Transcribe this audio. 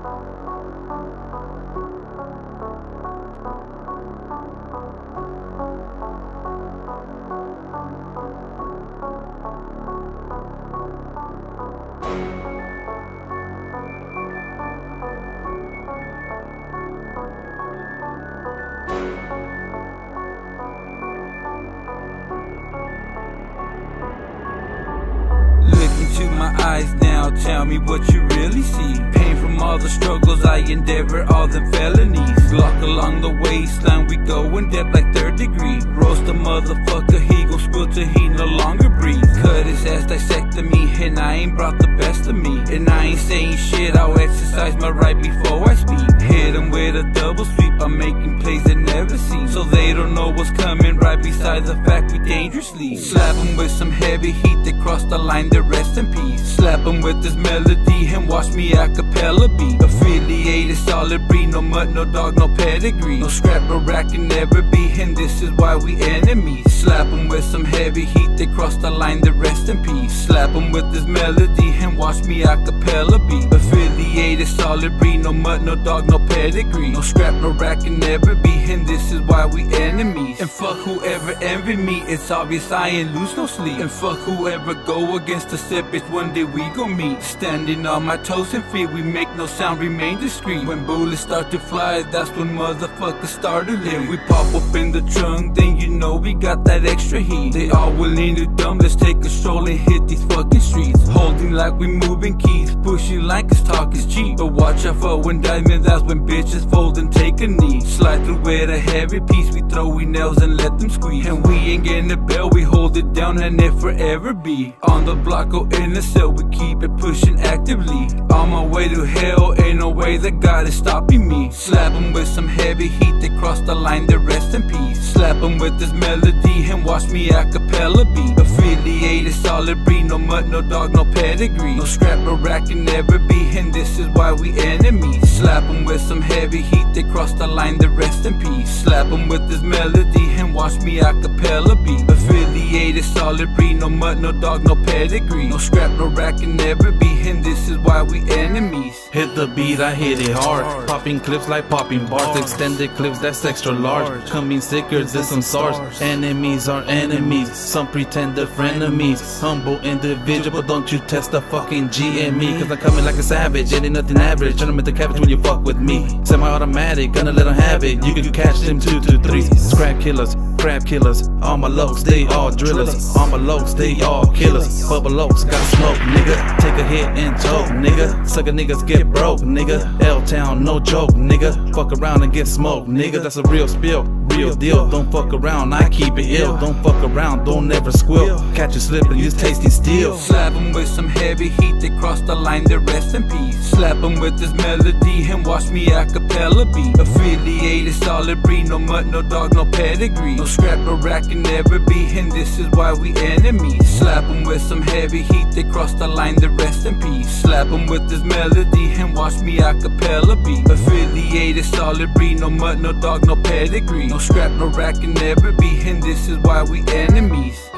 Into my eyes now, tell me what you really see. Pain from all the struggles I endeavor, all the felonies. Glock along the waistline, we go in depth like 3rd degree. Roast a motherfucker, he gon' squill till he no longer breathe. Cut his ass, dissectomy, and I ain't brought the best of me. And I ain't saying shit, I'll exercise my right before I speak. Hit him with a double sweep, I'm making plays they never see. So they don't know what's coming, right beside the fact we dangerously. Slap him with some heavy heat, they cross the line, they rest in peace. Slap him with this melody and watch me a cappella beat. Affiliated, solid breed, no mud, no dog, no pedigree. No scrap or rack can never be, and this is why we enemies. Slap him with some heavy heat, they cross the line, they rest in peace. Slap him with this melody and watch me a cappella beat. Affiliated, solid breed, no mud, no dog, no pedigree. No scrap or rack can never be, and this is why we enemies. And fuck whoever envy me, it's obvious I ain't lose no sleep. And fuck whoever go against the sip, it's one day we gon' meet. Standing on my toes and feet, we make no sound, remain discreet. When bullets start to fly, that's when motherfuckers start to live. We pop up in the trunk, then you know we got that extra heat. They all willing to dumb, let's take a stroll and hit these fucking streets. Holding like we moving keys, pushing like us talk is cheap. But watch out for indictment, that's when bitches fold and take a knee. Slide through with a heavy piece, we throw nails and let them squeeze. And we ain't getting the bell, we hold it down and it forever be. On the block or in the cell, we keep it pushing actively. On my way to hell, ain't no way that God is stopping me. Slap him with some heavy heat, they cross the line, they rest in peace. Slap him with this melody and watch me a cappella beat. Affiliated, solid breed, no mud, no dog, no pedigree. No scrap or rack can never be, and this is why we enemies. Slap him with some heavy heat, they cross the line, they rest in peace. Slap him with this melody and watch me a cappella beat. Affiliated, solid breed, no mud, no dog, no pedigree. No scrap or rack can never be, and this is why we enemies. Hit the beat, I hit it hard. Popping clips like popping bars. Extended clips, that's extra large. Coming stickers, this some SARS. Enemies are enemies, some pretend they're frenemies. Humble individual, but don't you test the fucking G in me. Cause I'm coming like a savage, it ain't nothing average. Turn them into cabbage when you fuck with me. Semi-automatic, gonna let them have it. You can catch them 2 to 3. Scrap killers, crab killers. All my locs, they all drillers. All my locs, they all killers. Bubble locs, got smoke, nigga. Take a hit and choke, nigga. Sucker niggas get broke, nigga. L-Town, no joke, nigga. Fuck around and get smoked, nigga. That's a real spill, real deal. Don't fuck around, I keep it ill. Don't fuck around, don't ever squill. Catch you slipping, use tasty steel. Slap him with some heavy heat, they cross the line, they rest in peace. Slap him with this melody and watch me a cappella beat. Affiliated, solid breed, no mud, no dog, no pedigree. No scrap or rack can never be, and this is why we enemies. Slap him with some heavy heat, they cross the line, they rest in peace. Slap him with this melody and watch me a cappella beat. Affiliated, solid breed, no mud, no dog, no pedigree. No scrap or rack can never be, and this is why we enemies.